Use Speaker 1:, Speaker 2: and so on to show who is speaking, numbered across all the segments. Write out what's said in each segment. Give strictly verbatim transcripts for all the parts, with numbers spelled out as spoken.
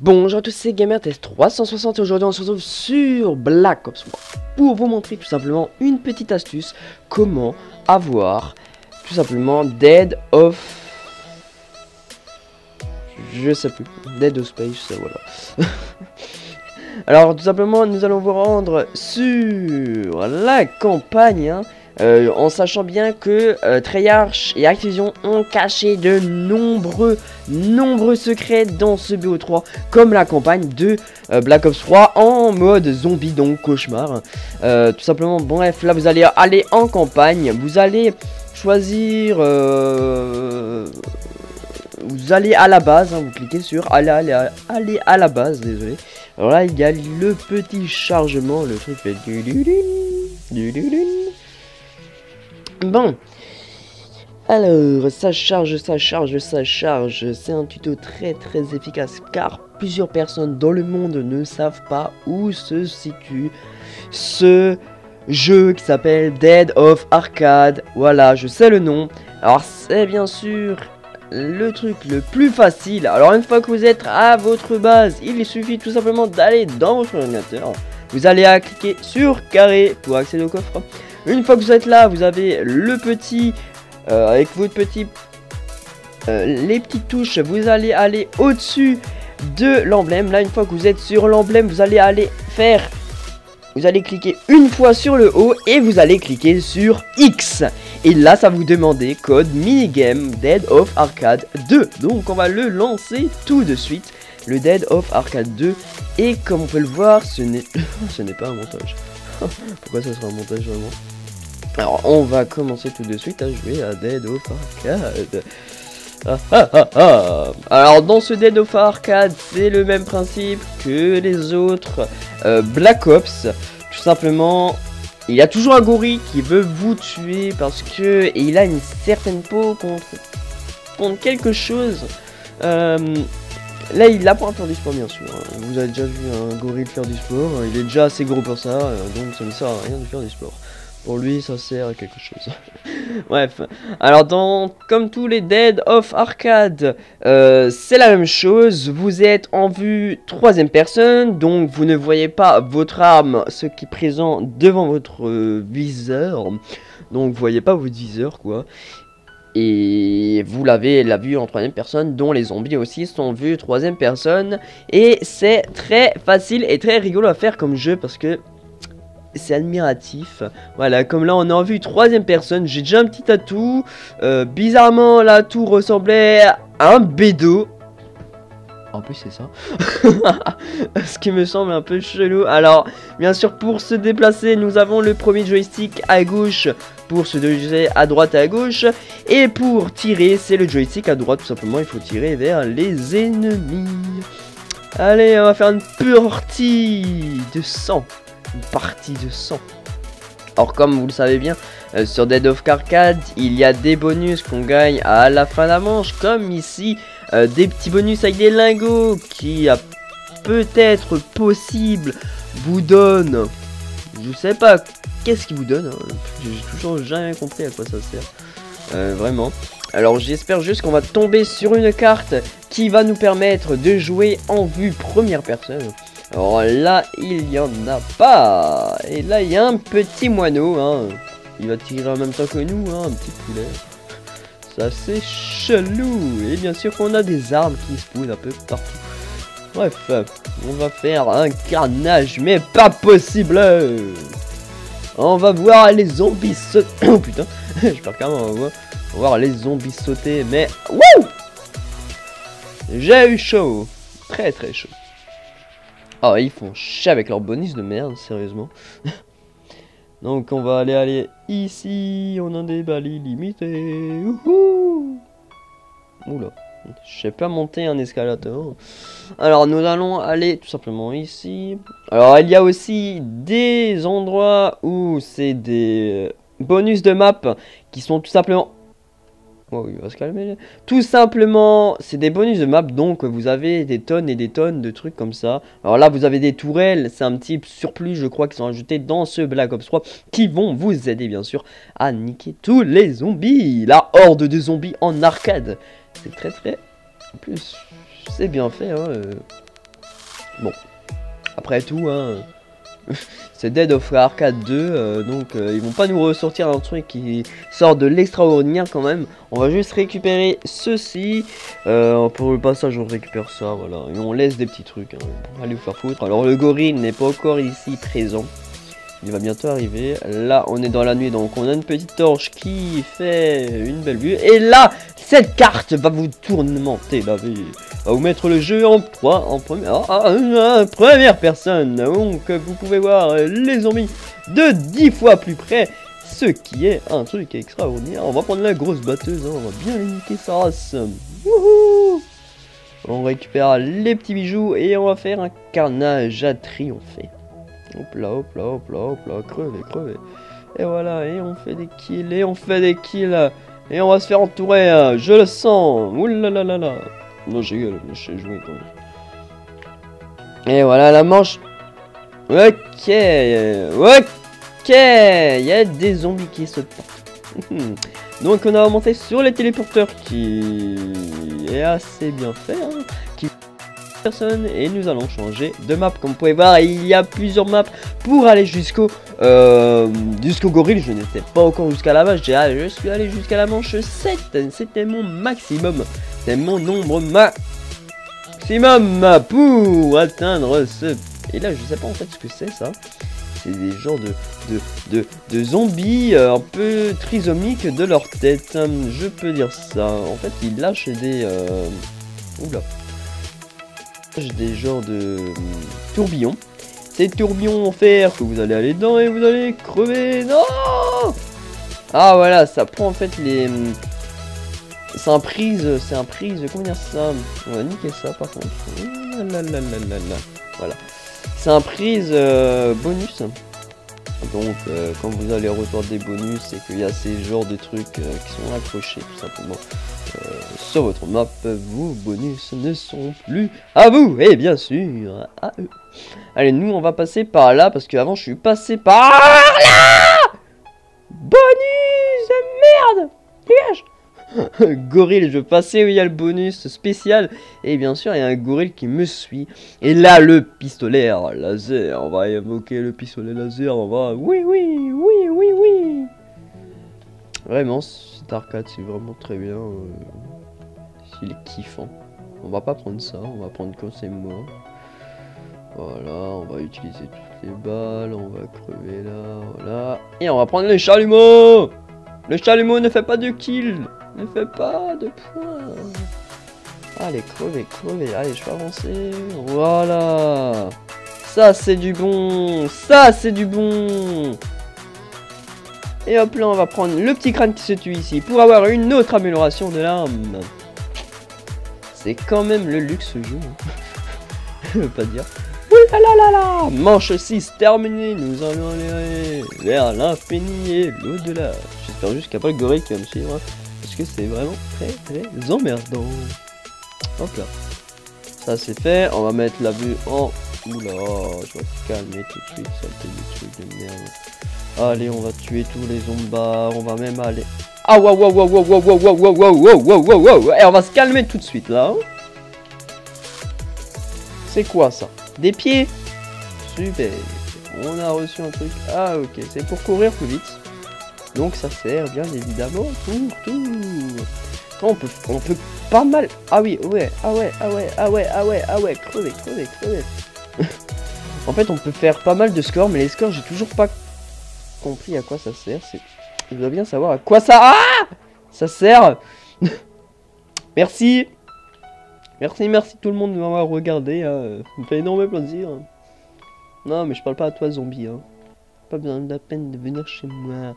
Speaker 1: Bonjour à tous, c'est GamerTest trois cent soixante et aujourd'hui on se retrouve sur Black Ops trois pour vous montrer tout simplement une petite astuce comment avoir tout simplement Dead of... Je sais plus, Dead of Space, voilà. Alors tout simplement nous allons vous rendre sur la campagne hein, euh, en sachant bien que euh, Treyarch et Activision ont caché de nombreux nombreux secrets dans ce B O trois comme la campagne de euh, Black Ops trois en mode zombie, donc cauchemar. Euh, tout simplement, bref, là vous allez aller en campagne, vous allez choisir... Euh, vous allez à la base, hein, vous cliquez sur aller, aller, aller à la base, désolé. Alors là, il y a le petit chargement, le truc fait du du du du du du. Bon. Alors, ça charge, ça charge, ça charge. C'est un tuto très très efficace car plusieurs personnes dans le monde ne savent pas où se situe ce jeu qui s'appelle Dead of Arcade. Voilà, je sais le nom. Alors, c'est bien sûr le truc le plus facile. Alors une fois que vous êtes à votre base, il suffit tout simplement d'aller dans votre ordinateur. Vous allez à cliquer sur carré pour accéder au coffre. Une fois que vous êtes là, vous avez le petit euh, avec votre petit euh, les petites touches. Vous allez aller au-dessus de l'emblème. Là, une fois que vous êtes sur l'emblème, vous allez aller faire Vous allez cliquer une fois sur le haut et vous allez cliquer sur X. Et là, ça vous demandait code minigame Dead of Arcade deux. Donc, on va le lancer tout de suite. Le Dead of Arcade deux. Et comme on peut le voir, ce n'est ce n'est pas un montage. Pourquoi ça sera un montage vraiment? Alors, on va commencer tout de suite à jouer à Dead of Arcade. Ah, ah, ah, ah. Alors dans ce Dead of Arcade, c'est le même principe que les autres euh, Black Ops. Tout simplement, il y a toujours un gorille qui veut vous tuer parce que et il a une certaine peau contre, contre quelque chose. Euh, là, il a pas faire du sport bien sûr. Vous avez déjà vu un gorille faire du sport. Il est déjà assez gros pour ça, donc ça ne sert à rien de faire du sport. Pour lui, ça sert à quelque chose. Bref. Alors, dans, comme tous les Dead of Arcade, euh, c'est la même chose. Vous êtes en vue troisième personne. Donc, vous ne voyez pas votre arme, ce qui est présent devant votre euh, viseur. Donc, vous voyez pas votre viseur, quoi. Et vous l'avez la vue en troisième personne, dont les zombies aussi sont vus troisième personne. Et c'est très facile et très rigolo à faire comme jeu parce que c'est admiratif. Voilà, comme là on est en vue troisième personne. J'ai déjà un petit atout. euh, Bizarrement l'atout ressemblait à un bédo. En plus c'est ça. Ce qui me semble un peu chelou. Alors bien sûr, pour se déplacer, nous avons le premier joystick à gauche pour se diriger à droite et à gauche. Et pour tirer, c'est le joystick à droite. Tout simplement, il faut tirer vers les ennemis. Allez, on va faire une partie de sang. Une partie de sang. Alors comme vous le savez bien, euh, sur Dead of Arcade, il y a des bonus qu'on gagne à la fin de la manche, comme ici, euh, des petits bonus avec des lingots qui a peut-être possible vous donne, je sais pas, qu'est-ce qui vous donne, hein. J'ai toujours jamais compris à quoi ça sert, euh, vraiment. Alors j'espère juste qu'on va tomber sur une carte qui va nous permettre de jouer en vue première personne. Alors là, il y en a pas. Et là, il y a un petit moineau, hein. Il va tirer en même temps que nous, hein, un petit poulet. Ça, c'est chelou. Et bien sûr qu'on a des armes qui se poussent un peu partout. Bref, on va faire un carnage, mais pas possible. On va voir les zombies sauter. Oh putain, je perds carrément, on va voir les zombies sauter, mais... Wouh! J'ai eu chaud. Très très chaud. Oh, ils font chier avec leur bonus de merde, sérieusement. Donc, on va aller aller ici. On a des balles illimitées. Ouhou. Oula. Je sais pas monter un escalator. Alors, nous allons aller tout simplement ici. Alors, il y a aussi des endroits où c'est des bonus de map qui sont tout simplement... Oh, il va se calmer. Tout simplement, c'est des bonus de map, donc vous avez des tonnes et des tonnes de trucs comme ça. Alors là, vous avez des tourelles, c'est un petit surplus, je crois, qui sont ajoutés dans ce Black Ops trois, qui vont vous aider, bien sûr, à niquer tous les zombies. La horde de zombies en arcade. C'est très très... En plus, c'est bien fait, hein. Bon, après tout, hein, c'est Dead of Arcade deux, euh, donc euh, ils vont pas nous ressortir un truc qui sort de l'extraordinaire quand même. On va juste récupérer ceci. Euh, pour le passage, on récupère ça, voilà. Et on laisse des petits trucs, hein, pour aller vous faire foutre. Alors le gorille n'est pas encore ici présent. Il va bientôt arriver. Là, on est dans la nuit, donc on a une petite torche qui fait une belle vue. Et là, cette carte va vous tourmenter la vie. Va vous mettre le jeu en, en première, en première personne. Donc, vous pouvez voir les zombies de dix fois plus près. Ce qui est un truc extraordinaire. On va prendre la grosse batteuse, hein. On va bien niquer sa race. Wouhou! On récupère les petits bijoux et on va faire un carnage à triompher. Hop là, hop là, hop là, hop là, crevez, crevez. Et voilà, et on fait des kills, et on fait des kills. Et on va se faire entourer, hein. Je le sens. Oulalalala. Non, j'ai gueule, je sais jouer quand même. Et voilà la manche. Ok, ok. Il y a des zombies qui se portent. Donc on a remonté sur les téléporteurs qui est assez bien fait, hein. Qui personne et nous allons changer de map. Comme vous pouvez voir, il y a plusieurs maps pour aller jusqu'au euh, jusqu'au gorille. Je n'étais pas encore jusqu'à la vache, je suis allé jusqu'à la manche sept. C'était mon maximum, c'est mon nombre maximum pour atteindre ce. Et là, je sais pas en fait ce que c'est ça. C'est des genres de, de, de, de zombies euh, un peu trisomiques de leur tête. Je peux dire ça. En fait, ils lâchent des euh... oula. Des genres de euh, tourbillons. Ces tourbillons vont faire que vous allez aller dedans et vous allez crever. Non! Ah voilà, ça prend en fait les. C'est un prise, c'est un prise. Comment dire ça? On va niquer ça par contre. Là, là, là, là, là. Voilà. C'est un prise euh, bonus. Donc euh, quand vous allez recevoir des bonus, c'est qu'il y a ces genres de trucs euh, qui sont accrochés tout simplement euh, sur votre map. Vos bonus ne sont plus à vous et bien sûr à eux. Allez, nous on va passer par là parce qu'avant je suis passé par là. Bonus de merde, dégage. Gorille, je passais où il y a le bonus spécial. Et bien sûr, il y a un gorille qui me suit. Et là, le pistolet laser. On va évoquer le pistolet laser. On va. Oui, oui, oui, oui, oui. Vraiment, cet arcade, c'est vraiment très bien. Euh... Il est kiffant. On va pas prendre ça. On va prendre quand c'est mort. Voilà, on va utiliser toutes les balles. On va crever là. Voilà. Et on va prendre les chalumeaux. Le chalumeau ne fait pas de kill. Ne fais pas de points. Allez, crevez, crevez. Allez, je vais avancer. Voilà. Ça, c'est du bon. Ça, c'est du bon. Et hop là, on va prendre le petit crâne qui se tue ici pour avoir une autre amélioration de l'arme. C'est quand même le luxe jeu. Je veux pas dire. Ouh manche six terminée. Nous allons aller vers l'infini et l'au-delà. J'espère juste qu'il n'y a pas le gorille qui va me suivre. Parce que c'est vraiment très très emmerdant. Hop là. Ça c'est fait. On va mettre la vue en. Oula, je vais calmer tout de suite. Ça fait des trucs de merde. Allez, on va tuer tous les zombards. On va même aller. Ah waouh waouh waouh waouh waouh waouh waouh waouh waouh waouh waouh. Et on va se calmer tout de suite là. C'est quoi ça? Des pieds? Super. On a reçu un truc. Ah ok, c'est pour courir plus vite. Donc ça sert bien évidemment pour tout. On peut, on peut pas mal. Ah oui, ouais, ah ouais, ah ouais, ah ouais, ah ouais, ah ouais, crever, crever, crever. En fait, on peut faire pas mal de scores, mais les scores, j'ai toujours pas compris à quoi ça sert. C'est, je dois bien savoir à quoi ça. Ah ça sert. Merci. Merci, merci tout le monde de m'avoir regardé. Hein. Ça me fait énormément plaisir. Non, mais je parle pas à toi, zombie. Hein. Pas besoin de la peine de venir chez moi.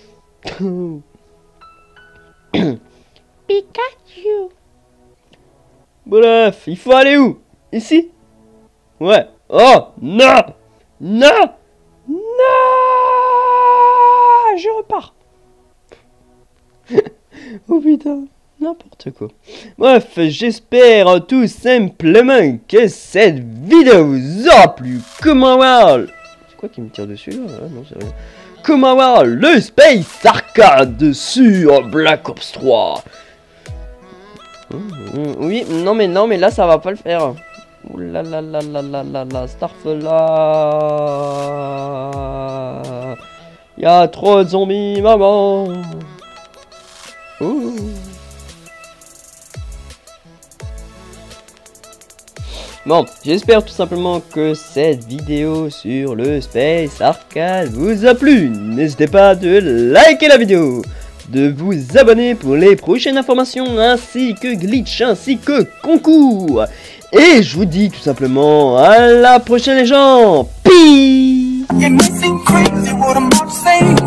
Speaker 1: Pikachu. Bref, il faut aller où? Ici? Ouais. Oh non. Non. Non. Je repars. Oh putain. N'importe quoi. Bref, j'espère tout simplement que cette vidéo vous aura plu. Comment voir? C'est quoi qui me tire dessus là? Ah, non, c'est rien. Comment voir le Space Arcade sur Black Ops trois? Oui, non mais non mais là ça va pas le faire. Ouh là là là là là là là, Starfella. Y a trop de zombies, maman. Ouh. Bon, j'espère tout simplement que cette vidéo sur le Space Arcade vous a plu. N'hésitez pas de liker la vidéo, de vous abonner pour les prochaines informations, ainsi que glitch, ainsi que concours. Et je vous dis tout simplement à la prochaine les gens. Peace.